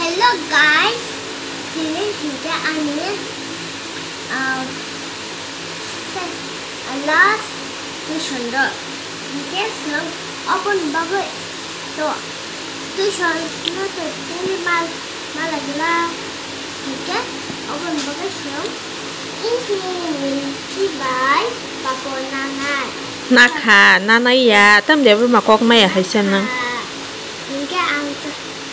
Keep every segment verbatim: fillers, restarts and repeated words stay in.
Hello guys, today kita ini uh, last tuition do. Kita sekarang open bagai do. Tuition na tu ini mal malagla. Kita open bagai sekarang. Ini by Papa Nana. Naka, Nana ya, tam dia bermakok maya haisen nang. Kita angkat.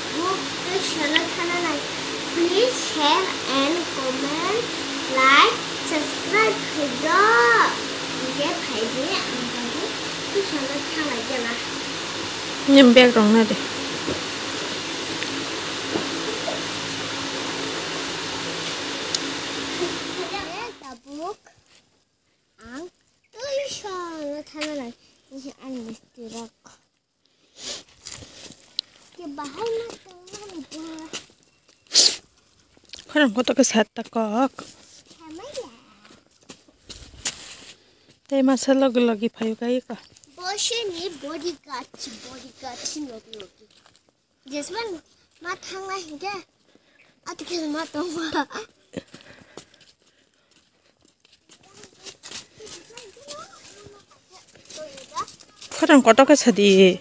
Please share and comment, like, subscribe video. Oke, baiknya angkanya itu channel thang aja lah. Nyembek dong nanti. Tabuk ang itu channel thang lah. Ini an mistirak. Kebahan matang itu. Karang koto kesat takok. Teh masa lagi lagi payu kaya ka. Boshe ni body guard, body guard si lagi lagi. Jasman matang lah hingga. Atau kita matang mah. Karang koto kesat di.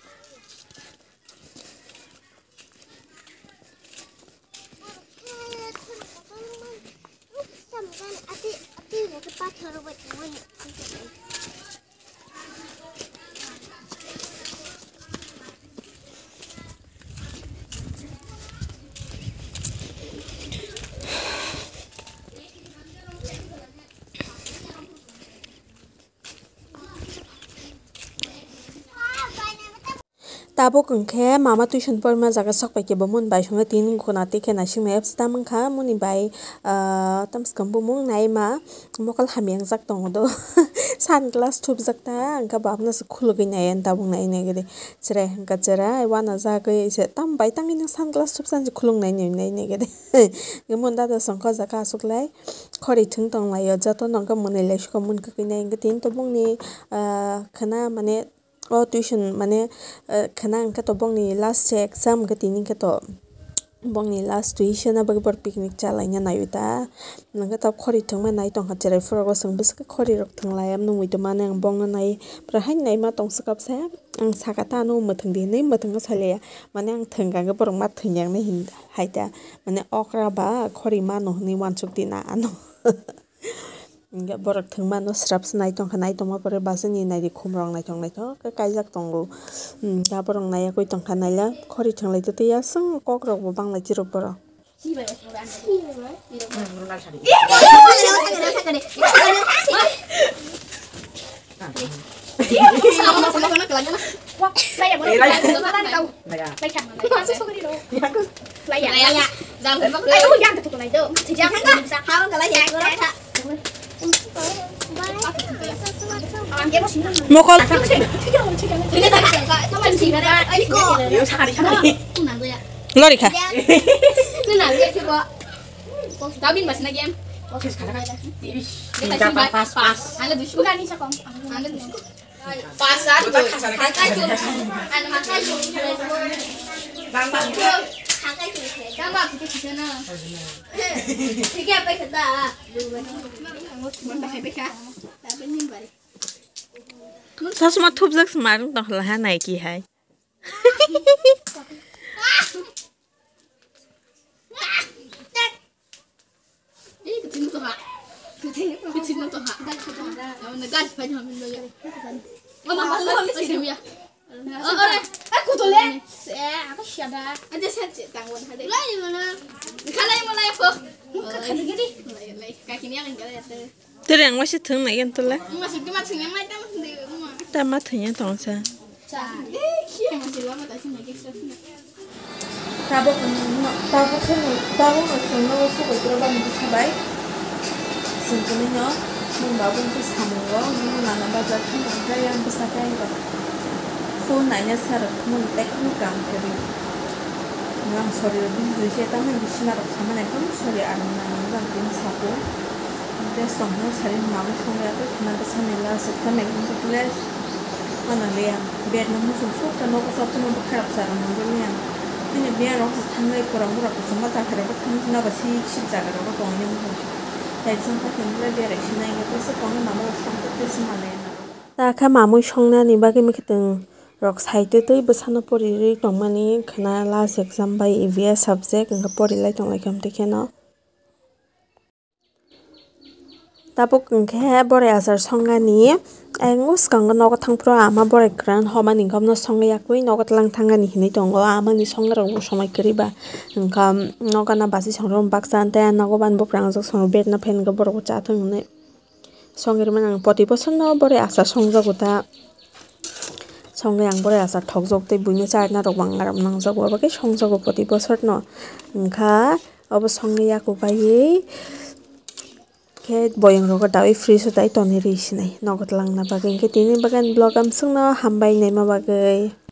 Tabo kengke mama tuition por ma jaga sok pai ke bamun bai songa tin ko na te ke na sing apps ta mangkha muni bai tam skam bumung nai ma mokal hamyang jak tong do sunglass thup jak ta angka babna se khul gai nai an tabung nai ne gede chre angka chera wana ja gai se tam bai tang ni sunglass thup san khulung nai nai nai ne gede gemon da da songkha jaka suklai khori thung tong lai ya jato nangka mone lai shko mun ka gai nai tin to bung ni khana mane oh tuition mane khana angka to bong ni last exam ka tini ka to bong ni last tuition abag bor picnic chalai nya nayuta nangka ta khori thangma nai tong ha cherai furo go sung bis ka khori rok thanglai am nungui to mane ang bong na nai pra hain nai ma tong sakap sa ang sakata no mathang di nei mathang ka sale mane ang thangga ga bor ma thangyang nei hin haita mane okra ba khori ma no ni wanchuk di na ano Enggak borak thang mano srap snai tong khanai tong ma pore basani nai ri khumrong nai tong nai to ka kaijak tong go ka borong nai koi tong khanai la khori thang lai to te ya sang kok rok bo bang lai chiro poro Mokol lori kah Gawin bahasa lagi em. Pas pas pas. Anda dulu bukan nih sakom. Anda dulu. Pasar tuh. Harga tuh. Anda makan tuh. Bambang tuh. Harga tuh. Bambang kita di sana. Tiga apa kita? sa suma thup jak smarung tong la ha nai ki hai Ini kecil tuh kak, kecil tuh kak. Negas banyak minum ya. Mama malu sih ya. Oh, orang, aku tuh lihat. Eh, apa siapa? Ada saya tanggung ada. Lah di mana? Kalau yang mulai apa? Kaki gini. Kaki ini yang enggak ada. terang masih thang nai kan tu la Masih cuma sini mai tam di rumah. ta ma thanya tong sa Eh, kia masih lama tak sih lagi sih. tabo tabo kan tabo kan no so ko troba ni sabai singkuni no mun babu tu samungo mun nana baza kan angka yang besar kan ko phone nanya sar mun tek mun kam kari ngam sorry bin du je ta mun bisina ro sama na kan sorry arna ngam tin sapo de songno sari mam songa to kina besar nela sekta me kun to les mana le biar namu susu kan no ko sabtu no kharap sar mun ni ini biar orang tangai kurang kurang semua tak ada apa kan kenapa sih sih jaga apa kongnya mungkin dari sampai kembali biar sini yang itu sekarang mama orang itu semua lain ता खा मामु संना नि बागै मिखतों रक साइते तै बसानो परि तंमानि खना लास्ट एग्जाम बाय ईवीएस सब्जेक्ट अंग परि लाइ तंलाय कमते केनो तापो कंखे बरे आजार संगानि एंगुस कंग नग थांप्रो आमा बरे ग्रान हमानि गमनो संगा याकुइ नग तलां थांगानि हिनि तंगो आमानि संगा रंग समय करिबा ओंखाम नगना बासि संरम बाक्सान ता नगबान बप्रांग जक सं बेटना फेन ग बरको चाथंने संगेर मन प्रति बছर न बरे आसा संजगुता संगे आं बरे आसा ठगजगते बुइनो चारना रबांगाराम नांजगो बाके संजगो प्रति बছर न ओंखा अब संगे याको बायै के बयंग रग दावै फ्री सताय तने रिसिनाय नगत लांना बागे के तिनि बागान ब्लग आम संना हामबाय नायमा बागै।